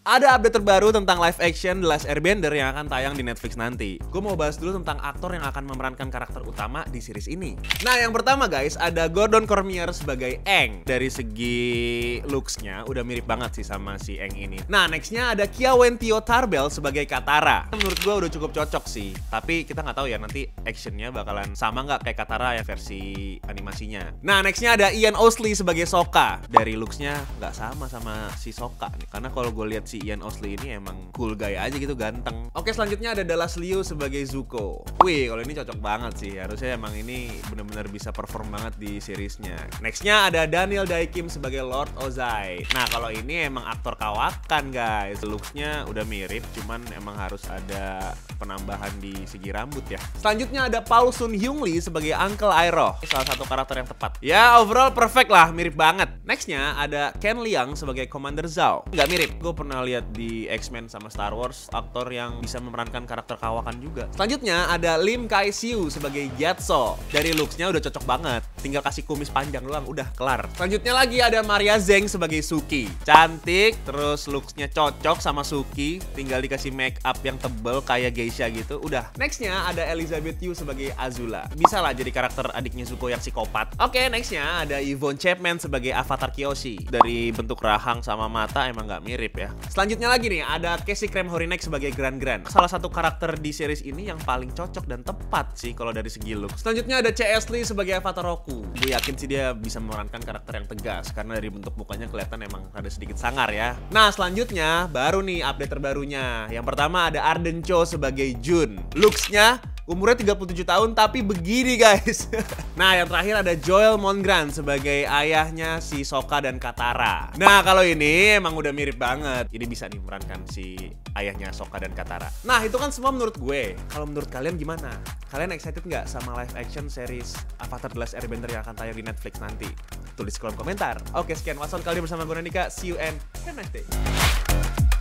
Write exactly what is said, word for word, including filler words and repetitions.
ada update terbaru tentang live action The Last Airbender yang akan tayang di Netflix nanti. Gue mau bahas dulu tentang aktor yang akan memerankan karakter utama di series ini. Nah, yang pertama guys, ada Gordon Cormier sebagai Aang. Dari segi looks-nya udah mirip banget sih sama si Aang ini. Nah, next-nya ada Kiawentio Tarbell sebagai Katara. Menurut gue udah cukup cocok sih, tapi kita nggak tahu ya nanti actionnya bakalan sama nggak kayak Katara ya versi animasinya. Nah, next-nya ada Ian Owsley sebagai Sokka. Dari looks-nya nggak sama sama si Sokka nih, karena kalau gue lihat si Ian Owsley ini emang cool guy aja gitu, ganteng. Oke, selanjutnya ada Dallas Liu sebagai Zuko. Wih, kalau ini cocok banget sih. Harusnya emang ini bener-bener bisa perform banget di seriesnya. Nextnya ada Daniel Dae Kim sebagai Lord Ozai. Nah, kalau ini emang aktor kawakan guys. Looks-nya udah mirip, cuman emang harus ada penambahan di segi rambut ya. Selanjutnya ada Paul Sun Hyung Lee sebagai Uncle Iroh. Salah satu karakter yang tepat. Ya, overall perfect lah, mirip banget. Nextnya ada Ken Leung sebagai Commander Zhao. Nggak mirip, gue pernah lihat di X-Men sama Star Wars aktor yang bisa memerankan karakter kawakan juga. Selanjutnya ada Lim Kai Siu sebagai Gyatso. Dari looks-nya udah cocok banget, tinggal kasih kumis panjang doang udah kelar. Selanjutnya lagi ada Maria Zheng sebagai Suki. Cantik, terus looks-nya cocok sama Suki, tinggal dikasih make up yang tebel kayak geisha gitu, udah. Nextnya ada Elizabeth Yu sebagai Azula. Bisa lah jadi karakter adiknya Zuko yang psikopat. Oke, nextnya ada Yvonne Chapman sebagai Avatar Kyoshi. Dari bentuk rahang sama mata emang nggak mirip ya. Selanjutnya lagi nih ada Casey Creme Horinek sebagai Gran Gran. Salah satu karakter di series ini yang paling cocok dan tepat sih kalau dari segi look. Selanjutnya ada C S Lee sebagai Avatar Roku. Gue yakin sih dia bisa memerankan karakter yang tegas karena dari bentuk mukanya kelihatan emang ada sedikit sangar ya. Nah, selanjutnya baru nih update terbarunya. Yang pertama ada Arden Cho sebagai Jun. Looks-nya umurnya tiga puluh tujuh tahun tapi begini guys. Nah, yang terakhir ada Joel Mongrand sebagai ayahnya si Sokka dan Katara. Nah, kalau ini emang udah mirip banget. Ini bisa nih memerankan si ayahnya Sokka dan Katara. Nah, itu kan semua menurut gue. Kalau menurut kalian gimana? Kalian excited nggak sama live action series Avatar The Last Airbender yang akan tayang di Netflix nanti? Tulis di kolom komentar. Oke, sekian Watson kali bersama gue Nandika. See you and have a nice day.